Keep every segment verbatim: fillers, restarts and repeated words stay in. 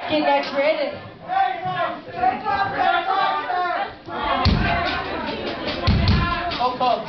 Get that ready. Oh, folks.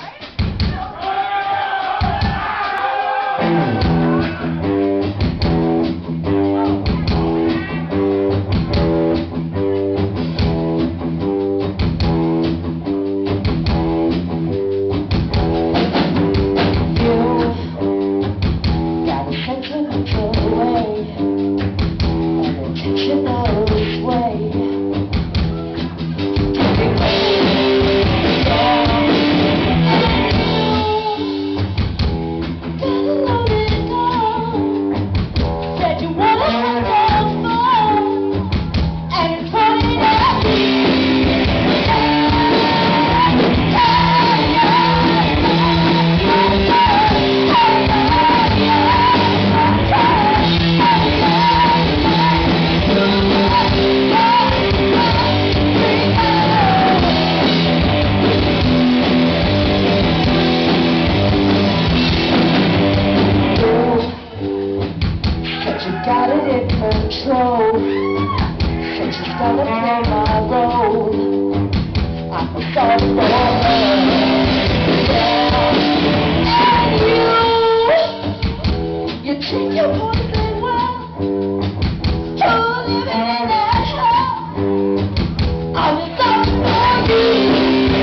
Got it in control, but you gotta play my role. I'm a sorry for and you, you treat your boyfriend well. You're living in that hell. I'm sorry for you.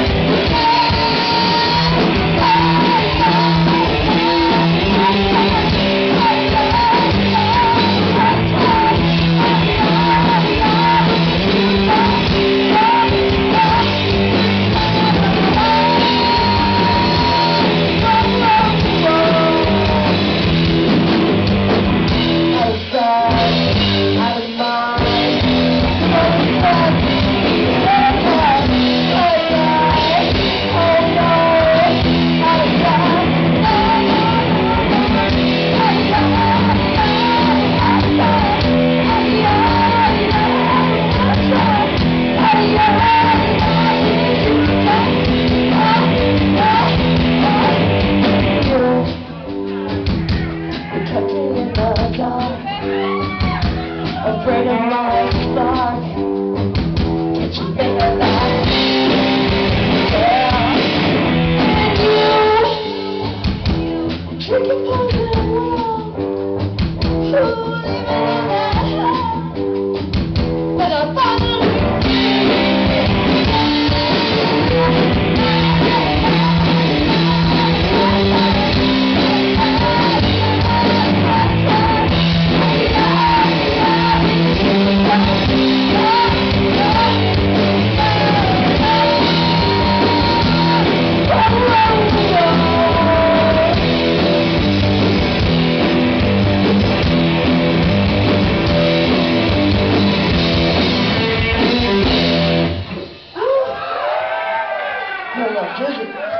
Afraid of my spark. Get you in the light. Yeah. And you drink a poison wrong. Who living in that hell? But I finally Visit.